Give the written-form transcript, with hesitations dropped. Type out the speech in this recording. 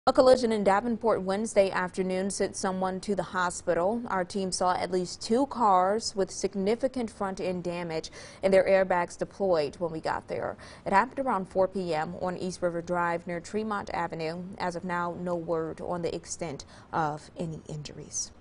A collision in Davenport Wednesday afternoon sent someone to the hospital. Our team saw at least two cars with significant front end damage and their airbags deployed when we got there. It happened around 4 p.m. on East River Drive near Tremont Avenue. As of now, no word on the extent of any injuries.